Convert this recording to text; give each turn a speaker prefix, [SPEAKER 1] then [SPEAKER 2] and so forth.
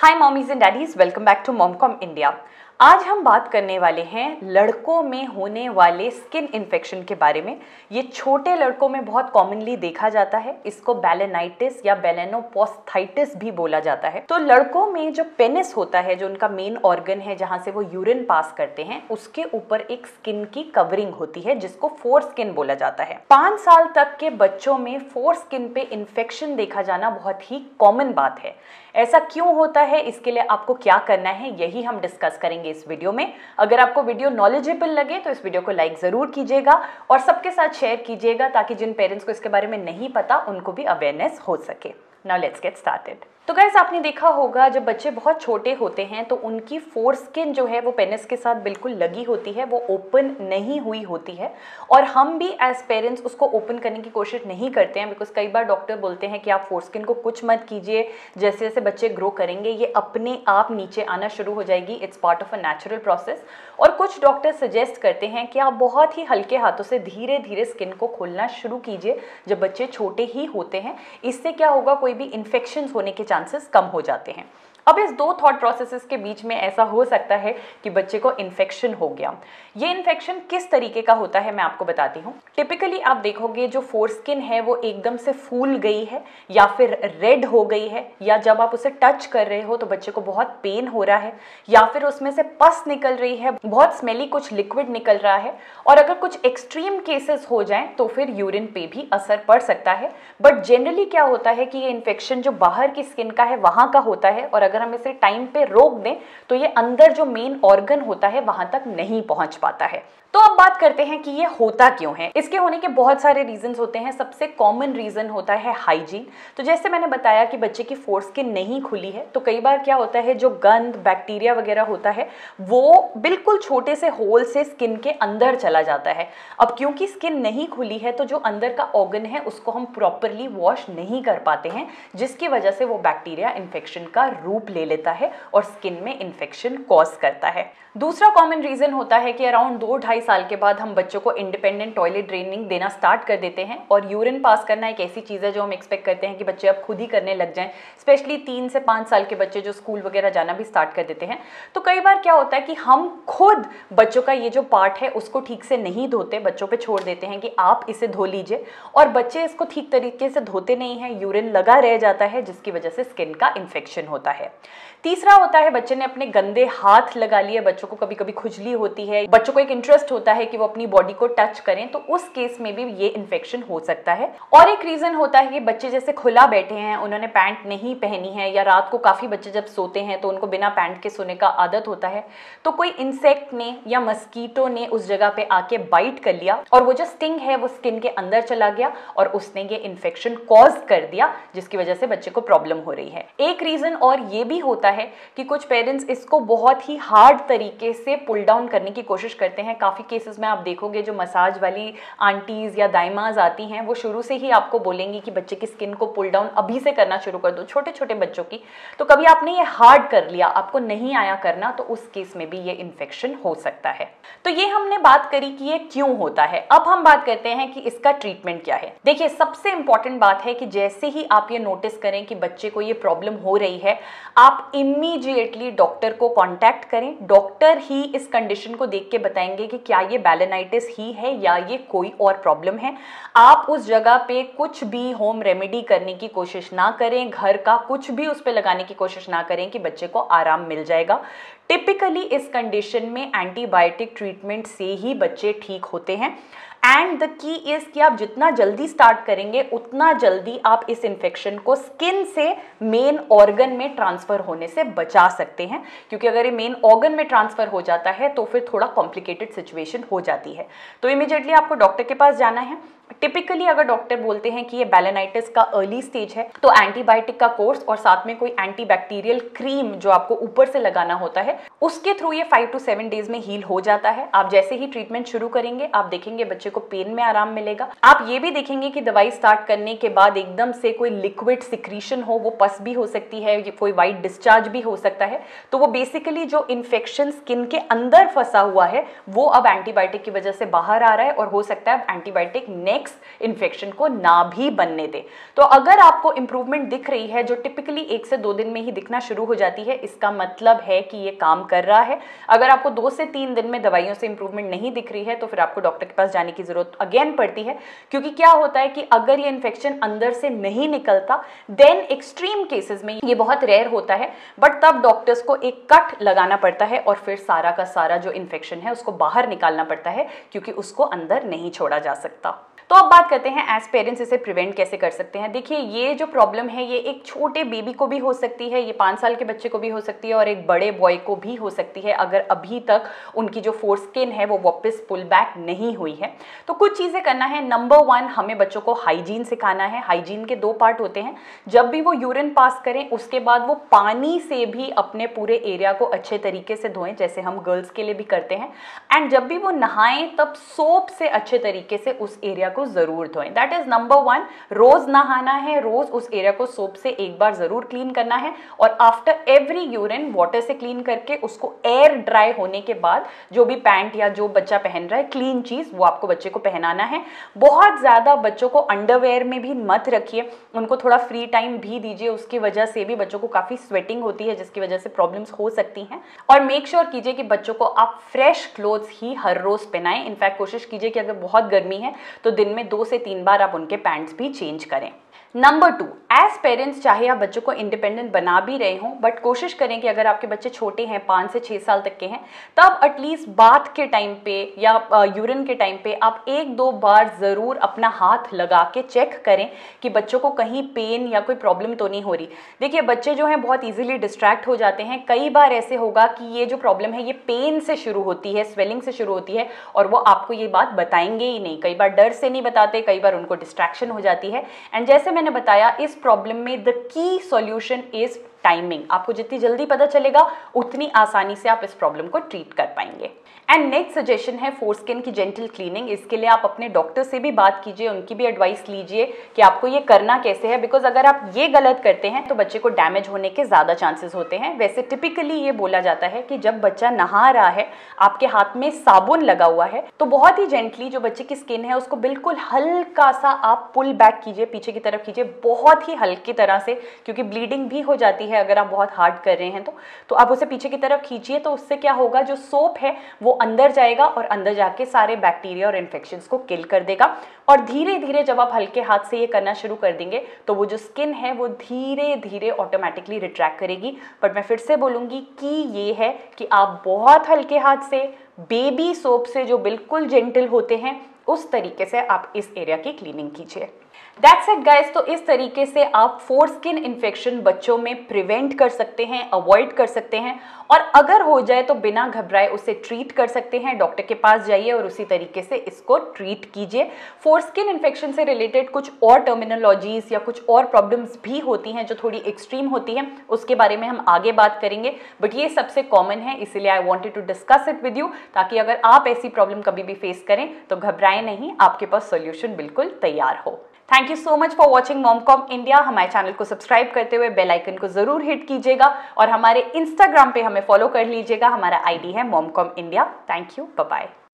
[SPEAKER 1] Hi mommies and daddies, welcome back to MomCom India. आज हम बात करने वाले हैं लड़कों में होने वाले स्किन इन्फेक्शन के बारे में। ये छोटे लड़कों में बहुत कॉमनली देखा जाता है। इसको बेलेनाइटिस या बेलेनोपोस्थाइटिस भी बोला जाता है। तो लड़कों में जो पेनिस होता है, जो उनका मेन ऑर्गन है जहां से वो यूरिन पास करते हैं, उसके ऊपर एक स्किन की कवरिंग होती है जिसको फोर स्किन बोला जाता है। 5 साल तक के बच्चों में फोर स्किन पे इन्फेक्शन देखा जाना बहुत ही कॉमन बात है। ऐसा क्यों होता है, इसके लिए आपको क्या करना है, यही हम डिस्कस करेंगे इस वीडियो में। अगर आपको वीडियो नॉलेजेबल लगे तो इस वीडियो को लाइक जरूर कीजिएगा और सबके साथ शेयर कीजिएगा ताकि जिन पेरेंट्स को इसके बारे में नहीं पता उनको भी अवेयरनेस हो सके। Now let's get started. तो गाइस, आपने देखा होगा जब बच्चे बहुत छोटे होते हैं तो उनकी फोर स्किन जो है वो पेनिस के साथ बिल्कुल लगी होती है, वो ओपन नहीं हुई होती है। और हम भी एज पेरेंट्स उसको ओपन करने की कोशिश नहीं करते हैं, बिकॉज कई बार डॉक्टर बोलते हैं कि आप फोर स्किन को कुछ मत कीजिए, जैसे जैसे बच्चे ग्रो करेंगे ये अपने आप नीचे आना शुरू हो जाएगी, it's part of a natural process. और कुछ डॉक्टर सजेस्ट करते हैं कि आप बहुत ही हल्के हाथों से धीरे धीरे स्किन को खोलना शुरू कीजिए जब बच्चे छोटे ही होते हैं। इससे क्या होगा, कोई भी इन्फेक्शन होने के चांसेस कम हो जाते हैं। अब इस दो थॉट प्रोसेसेस के बीच में ऐसा हो सकता है कि बच्चे को इन्फेक्शन हो गया। ये इन्फेक्शन किस तरीके का होता है मैं आपको बताती हूँ। टिपिकली आप देखोगे जो फोर स्किन है वो एकदम से फूल गई है या फिर रेड हो गई है, या जब आप उसे टच कर रहे हो तो बच्चे को बहुत पेन हो रहा है, या फिर उसमें से पस निकल रही है, बहुत स्मेली कुछ लिक्विड निकल रहा है। और अगर कुछ एक्सट्रीम केसेस हो जाएं तो फिर यूरिन पे भी असर पड़ सकता है। बट जनरली क्या होता है कि ये इन्फेक्शन जो बाहर की स्किन का है वहां का होता है, और अगर हम इसे टाइम पे रोक दें तो ये अंदर जो मेन ऑर्गन होता है वहां तक नहीं पहुंच पाता है। तो अब बात करते हैं कि ये होता क्यों है। इसके होने के बहुत सारे रीजंस होते हैं। सबसे कॉमन रीजन होता है हाइजीन। तो जैसे मैंने बताया कि बच्चे की फोर स्किन नहीं खुली है तो कई बार क्या होता है, जो गंद बैक्टीरिया वगैरह होता है वो बिल्कुल छोटे से होल से स्किन के अंदर चला जाता है। अब क्योंकि स्किन नहीं खुली है तो जो अंदर का ऑर्गन है उसको हम प्रॉपरली वॉश नहीं कर पाते हैं, जिसकी वजह से वो बैक्टीरिया इन्फेक्शन का रूप ले लेता है और स्किन में इन्फेक्शन कॉज करता है। दूसरा कॉमन रीजन होता है कि अराउंड 2-2.5 साल के बाद हम बच्चों को इंडिपेंडेंट टॉयलेट ट्रेनिंग देना स्टार्ट कर देते हैं। और यूरिन पास करना एक ऐसी चीज़ है जो हम एक्सपेक्ट करते हैं कि बच्चे अब खुद ही करने लग जाएं, स्पेशली 3 से 5 साल के बच्चे जो स्कूल वगैरह जाना भी स्टार्ट कर देते हैं। तो कई बार क्या होता है कि हम खुद बच्चों का ये जो पार्ट है उसको ठीक से नहीं धोते, बच्चों पे छोड़ देते हैं कि आप इसे धो लीजिए, और बच्चे इसको ठीक तरीके से धोते नहीं हैं, यूरिन लगा रह जाता है जिसकी वजह से स्किन का इन्फेक्शन होता है। तीसरा होता है बच्चे ने अपने गंदे हाथ लगा लिए, बच्चों को कभी कभी खुजली होती है, बच्चों को एक इंटरेस्ट होता है कि वो अपनी बॉडी को टच करें, तो उस केस में भी ये इन्फेक्शन हो सकता है। और एक रीजन होता है कि बच्चे जैसे खुला बैठे हैं, उन्होंने पैंट नहीं पहनी है, या रात को काफी बच्चे जब सोते हैं तो उनको बिना पैंट के सोने का आदत होता है, तो कोई इंसेक्ट ने या मस्कीटो ने उस जगह पे आके बाइट कर लिया और वो जो स्टिंग है वो स्किन के अंदर चला गया और उसने ये इन्फेक्शन कॉज कर दिया, जिसकी वजह से बच्चे को प्रॉब्लम हो रही है। एक रीजन और ये भी होता है कि कुछ पेरेंट्स इसको बहुत ही हार्ड तरीके से पुल डाउन करने की कोशिश करते हैं। काफी केसेस में आप देखोगे जो मसाज वाली आंटीज या दाइमाज आती हैं वो शुरू से ही आपको बोलेंगी कि बच्चे की स्किन को पुल डाउन अभी से करना शुरू कर दो, छोटे छोटे बच्चों की। तो कभी आपने ये हार्ड कर लिया, आपको नहीं आया करना, तो उस केस में भी ये इन्फेक्शन हो सकता है। तो ये हमने बात करी कि ये क्यों होता है। अब हम बात करते हैं कि इसका ट्रीटमेंट क्या है। देखिए, सबसे इंपॉर्टेंट बात है कि जैसे ही आप ये नोटिस करें कि बच्चे को ये प्रॉब्लम हो रही है, आप इमीडिएटली डॉक्टर को कांटेक्ट करें। डॉक्टर ही इस कंडीशन को देख के बताएंगे कि क्या ये बेलेनाइटिस ही है या ये कोई और प्रॉब्लम है। आप उस जगह पे कुछ भी होम रेमेडी करने की कोशिश ना करें, घर का कुछ भी उस पे लगाने की कोशिश ना करें कि बच्चे को आराम मिल जाएगा। टिपिकली इस कंडीशन में एंटीबायोटिक ट्रीटमेंट से ही बच्चे ठीक होते हैं। एंड द की इज कि आप जितना जल्दी स्टार्ट करेंगे उतना जल्दी आप इस इन्फेक्शन को स्किन से मेन ऑर्गन में ट्रांसफर होने से बचा सकते हैं, क्योंकि अगर ये मेन ऑर्गन में ट्रांसफर हो जाता है तो फिर थोड़ा कॉम्प्लिकेटेड सिचुएशन हो जाती है। तो इमीडिएटली आपको डॉक्टर के पास जाना है। टिपिकली अगर डॉक्टर बोलते हैं कि ये बेलेनाइटिस का अर्ली स्टेज है तो एंटीबायोटिक का कोर्स और साथ में कोई एंटीबैक्टीरियल क्रीम जो आपको ऊपर से लगाना होता है, उसके थ्रू ये 5 to 7 डेज में हील हो जाता है। आप जैसे ही ट्रीटमेंट शुरू करेंगे आप देखेंगे बच्चे को पेन में आराम मिलेगा। आप ये भी देखेंगे कि दवाई स्टार्ट करने के बाद एकदम से कोई लिक्विड सिक्रीशन हो, वो पस भी हो सकती है, कोई वाइट डिस्चार्ज भी हो सकता है। तो वो बेसिकली जो इन्फेक्शन स्किन के अंदर फंसा हुआ है वो अब एंटीबायोटिक की वजह से बाहर आ रहा है, और हो सकता है अब एंटीबायोटिक नेक्स्ट नेक्स्ट इन्फेक्शन को ना भी बनने दे। तो अगर आपको इंप्रूवमेंट दिख रही है जो टिपिकली 1 से 2 दिन में ही दिखना शुरू हो जाती है, इसका मतलब है कि ये काम कर रहा है। अगर आपको 2 से 3 दिन में दवाइयों से इंप्रूवमेंट नहीं दिख रही है तो फिर आपको डॉक्टर के पास जाने की जरूरत अगेन पड़ती है, क्योंकि क्या होता है कि अगर ये इन्फेक्शन अंदर से नहीं निकलता देन एक्सट्रीम केसेस में, ये बहुत रेयर होता है, बट तब डॉक्टर्स को एक कट लगाना पड़ता है और फिर सारा का सारा जो इन्फेक्शन है उसको बाहर निकालना पड़ता है, क्योंकि उसको अंदर नहीं छोड़ा जा सकता। तो अब बात करते हैं एज पेरेंट्स इसे प्रिवेंट कैसे कर सकते हैं। देखिए, ये जो प्रॉब्लम है ये एक छोटे बेबी को भी हो सकती है, ये 5 साल के बच्चे को भी हो सकती है और एक बड़े बॉय को भी हो सकती है, अगर अभी तक उनकी जो फोरस्किन है वो वापस पुल बैक नहीं हुई है। तो कुछ चीज़ें करना है। नंबर 1, हमें बच्चों को हाइजीन सिखाना है। हाइजीन के 2 पार्ट होते हैं। जब भी वो यूरिन पास करें उसके बाद वो पानी से भी अपने पूरे एरिया को अच्छे तरीके से धोएं, जैसे हम गर्ल्स के लिए भी करते हैं। एंड जब भी वो नहाएं तब सोप से अच्छे तरीके से उस एरिया को जरूर धोएं। That is number 1। रोज नहाना है, रोज उस एरिया को सोप से एक बार जरूर क्लीन करना है और आफ्टर एवरी यूरिन वाटर से क्लीन करके उसको एयर ड्राई होने के बाद जो भी पैंट या जो बच्चा पहन रहा है क्लीन चीज वो आपको बच्चे को पहनाना है। बहुत ज्यादा बच्चों को अंडरवेयर में भी मत रखिए, उनको थोड़ा फ्री टाइम भी दीजिए। उसकी वजह से भी बच्चों को काफी स्वेटिंग होती है जिसकी वजह से प्रॉब्लम्स हो सकती हैं। और मेक श्योर कीजिए कि बच्चों को आप फ्रेश क्लोथ्स ही हर रोज पहनाएं। इनफैक्ट कोशिश कीजिए कि अगर बहुत गर्मी है तो दिन में 2 से 3 बार आप उनके पैंट्स भी चेंज करें। नंबर 2, एज पेरेंट्स चाहे आप बच्चों को इंडिपेंडेंट बना भी रहे हों, बट कोशिश करें कि अगर आपके बच्चे छोटे हैं, 5 से 6 साल तक के हैं, तब एटलीस्ट बाथ के टाइम पे या यूरिन के टाइम पे आप 1-2 बार ज़रूर अपना हाथ लगा के चेक करें कि बच्चों को कहीं पेन या कोई प्रॉब्लम तो नहीं हो रही। देखिए, बच्चे जो हैं बहुत ईजिली डिस्ट्रैक्ट हो जाते हैं। कई बार ऐसे होगा कि ये जो प्रॉब्लम है ये पेन से शुरू होती है, स्वेलिंग से शुरू होती है और वो आपको ये बात बताएंगे ही नहीं। कई बार डर से नहीं बताते, कई बार उनको डिस्ट्रैक्शन हो जाती है। एंड जैसे मैंने बताया, इस प्रॉब्लम में the key solution is timing. आपको जितनी जल्दी पता चलेगा उतनी आसानी से आप इस प्रॉब्लम को ट्रीट कर पाएंगे। एंड नेक्स्ट सजेशन है फोरस्किन की जेंटल क्लीनिंग। इसके लिए आप अपने डॉक्टर से भी बात कीजिए, उनकी भी एडवाइस लीजिए कि आपको ये करना कैसे है, बिकॉज अगर आप ये गलत करते हैं तो बच्चे को डैमेज होने के ज़्यादा चांसेस होते हैं। वैसे टिपिकली ये बोला जाता है कि जब बच्चा नहा रहा है, आपके हाथ में साबुन लगा हुआ है, तो बहुत ही जेंटली जो बच्चे की स्किन है उसको बिल्कुल हल्का सा आप पुल बैक कीजिए, पीछे की तरफ कीजिए, बहुत ही हल्की तरह से, क्योंकि ब्लीडिंग भी हो जाती है अगर आप बहुत हार्ड कर रहे हैं तो आप उसे पीछे की तरफ खींचिए। तो उससे क्या होगा, जो सोप है वो अंदर जाएगा और अंदर जाके सारे बैक्टीरिया और इन्फेक्शंस को किल कर देगा। और धीरे धीरे जब आप हल्के हाथ से ये करना शुरू कर देंगे तो वो जो स्किन है वो धीरे धीरे ऑटोमेटिकली रिट्रैक्ट करेगी। बट मैं फिर से बोलूंगी कि ये है कि आप बहुत हल्के हाथ से, बेबी सोप से जो बिल्कुल जेंटल होते हैं, उस तरीके से आप इस एरिया की क्लीनिंग कीजिए। That's it guys. तो इस तरीके से आप फोरस्किन इन्फेक्शन बच्चों में प्रिवेंट कर सकते हैं, अवॉइड कर सकते हैं, और अगर हो जाए तो बिना घबराए उसे ट्रीट कर सकते हैं। डॉक्टर के पास जाइए और उसी तरीके से इसको ट्रीट कीजिए। फोरस्किन इन्फेक्शन से रिलेटेड कुछ और टर्मिनोलॉजीज या कुछ और प्रॉब्लम्स भी होती हैं जो थोड़ी एक्सट्रीम होती हैं, उसके बारे में हम आगे बात करेंगे, बट ये सबसे कॉमन है, इसलिए I wanted to discuss it with you, ताकि अगर आप ऐसी प्रॉब्लम कभी भी फेस करें तो घबराएं नहीं, आपके पास सोल्यूशन बिल्कुल तैयार हो। Thank you so much for watching MomCom India. हमारे चैनल को सब्सक्राइब करते हुए बेल आइकन को जरूर हिट कीजिएगा और हमारे इंस्टाग्राम पे हमें फॉलो कर लीजिएगा। हमारा आईडी है MomCom India. Thank you, bye bye.